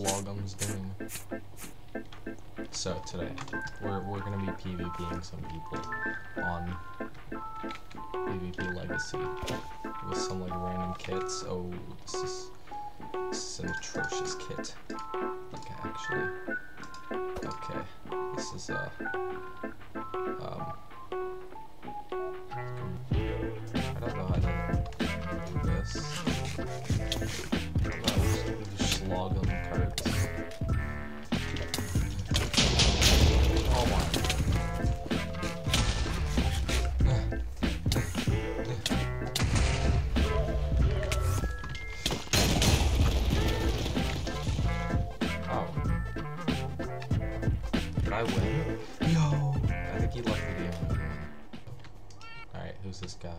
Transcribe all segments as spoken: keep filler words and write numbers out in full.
Schlogum's doing. So today, we're we're gonna be PvPing some people on PvP Legacy with some like random kits. Oh, this is this is an atrocious kit. Okay, actually, okay, this is uh um. I don't know how to do this. Schlogum cards. Oh my. Oh. Did I win? Yo! I think he left the game. Alright, who's this guy?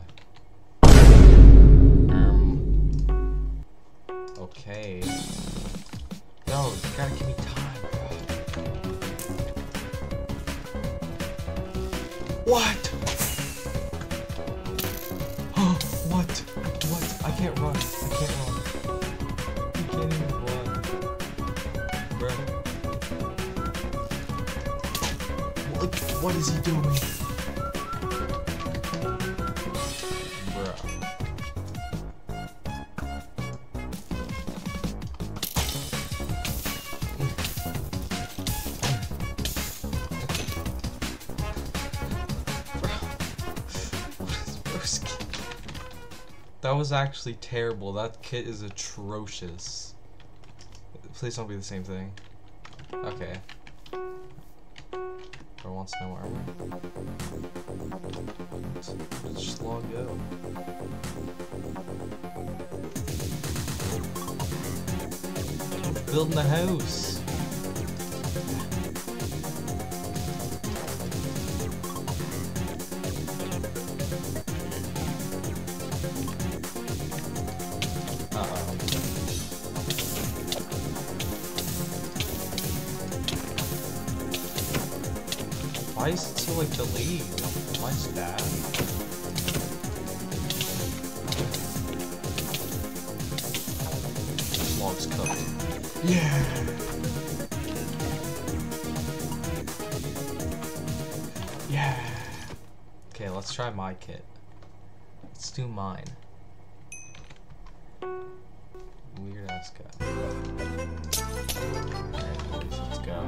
Um. Okay. Yo, you gotta give me time, bro. What? What? What? I can't run. I can't run. You can't even run. Bro. What, what is he doing? Bro. That was actually terrible. That kit is atrocious. Please don't be the same thing. Okay. Bro wants no armor. Just log out. Building the house. Why is it so like delayed? Why is that? Log's cooked. Yeah. Yeah. Okay, let's try my kit. Let's do mine. Weird ass guy. Alright, boys, let's go.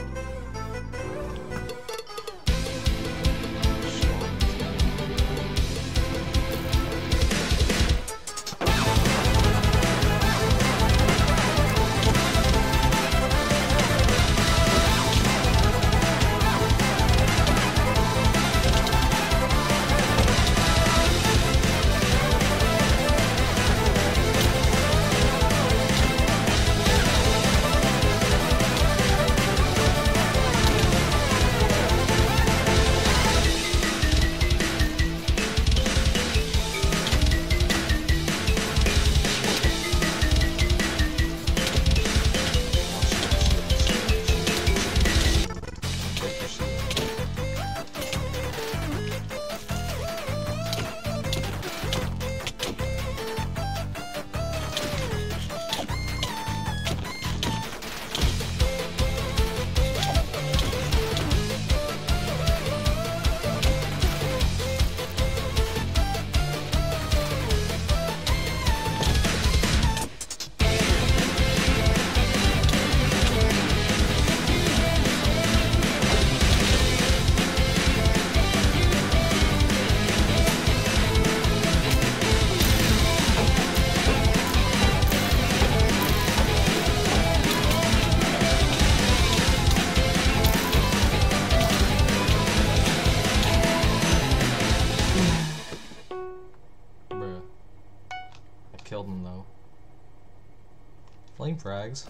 Killed him though. Flame frags.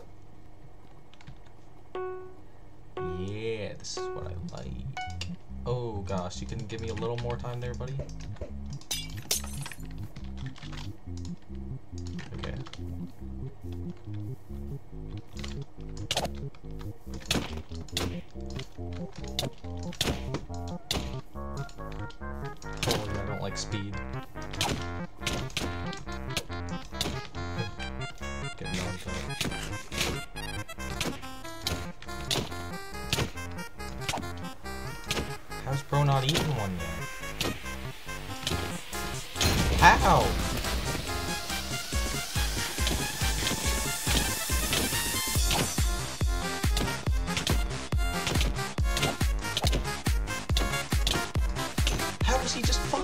Yeah, this is what I like. Oh gosh, you can give me a little more time there, buddy? Okay. Oh yeah, I don't like speed. Getting on top. Bro, not eaten one yet. How? How is he just fine?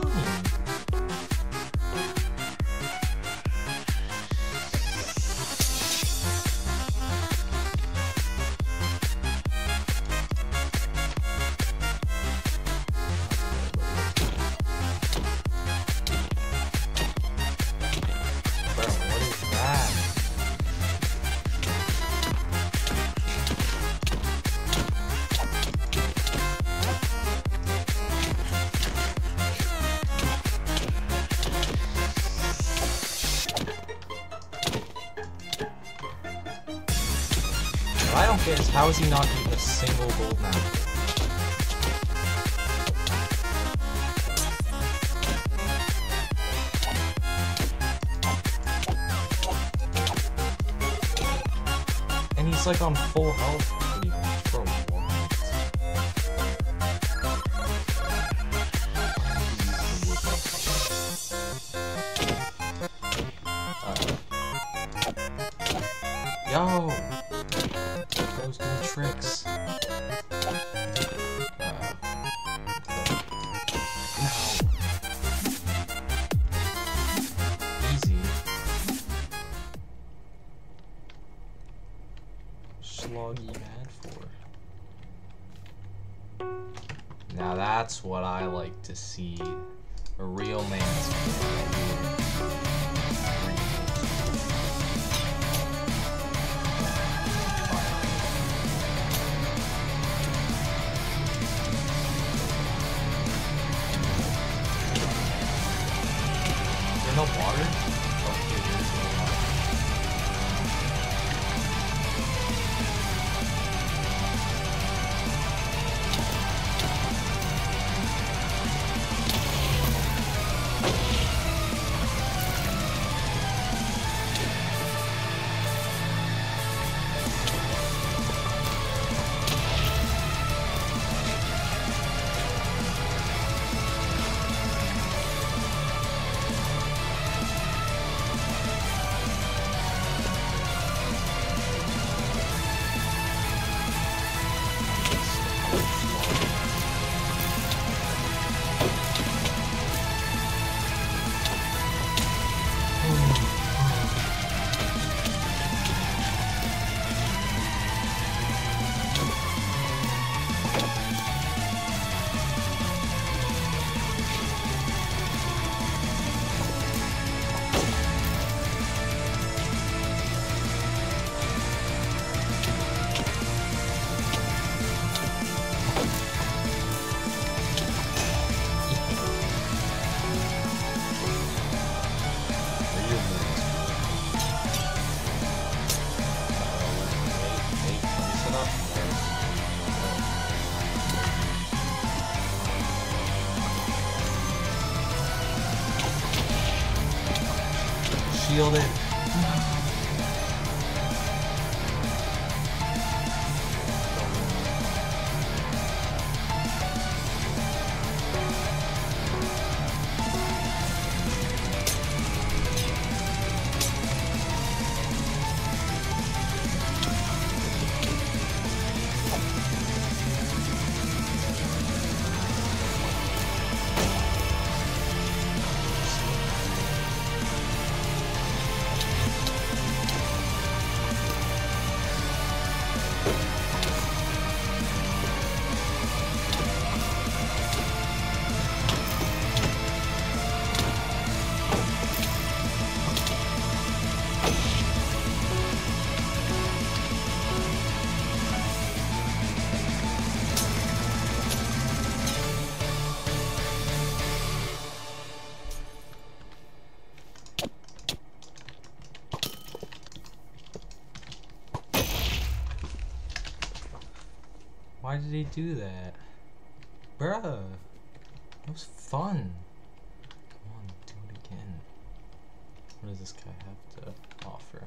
What I don't get is how is he not eating a single gold now? And he's like on full health. Pretty much. Bro, what? Uh, yo! Bro's doing tricks. Uh, no. Easy. Sloggy mad for. Now that's what I like to see. A real man's no water? Oh, dude, there's no water. Shielded. Why did he do that? Bruh. It was fun. Come on, do it again. What does this guy have to offer?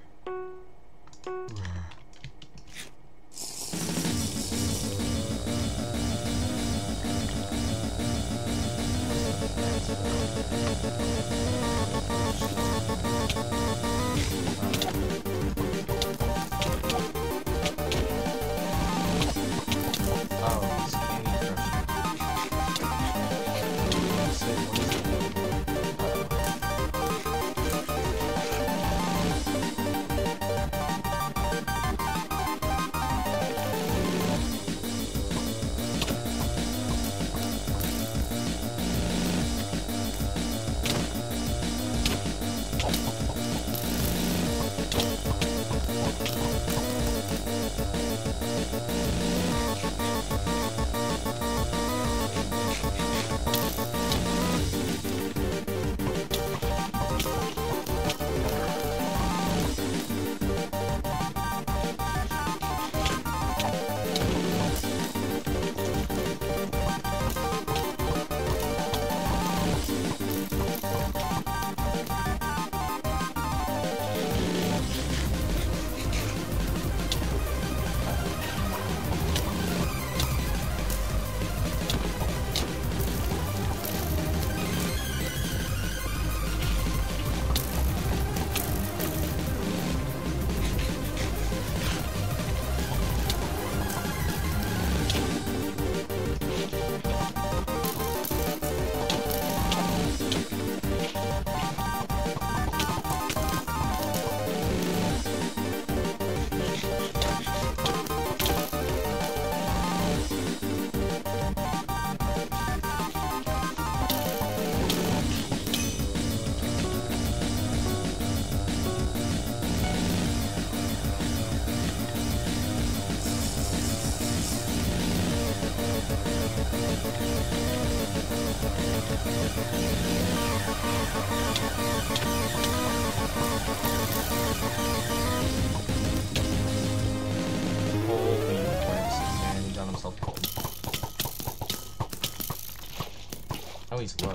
Oh, he's low.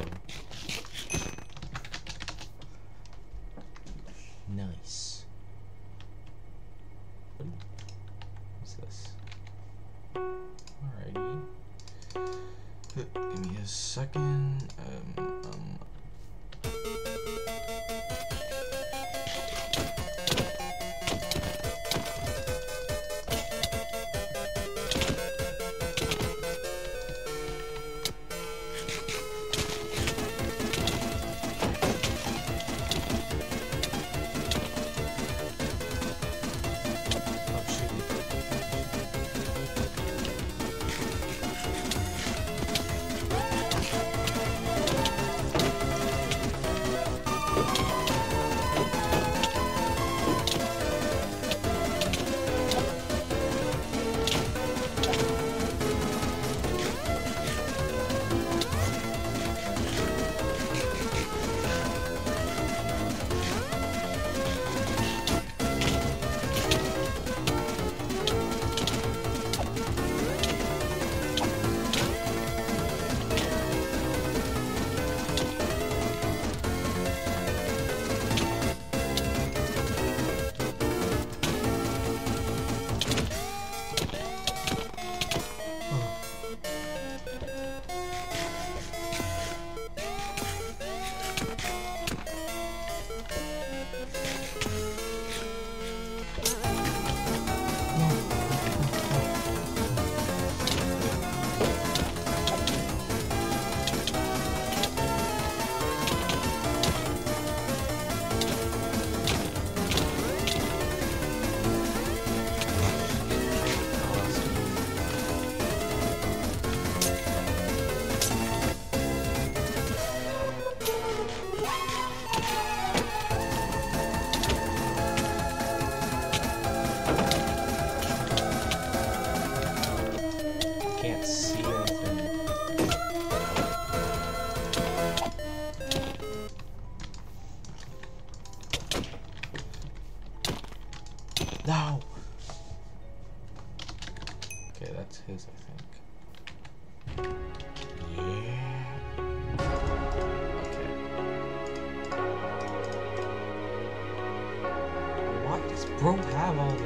Nice. What's this? Alrighty. Give me a second. Um, um. No! Okay, that's his, I think. Yeah. Okay. Why does bro have all this?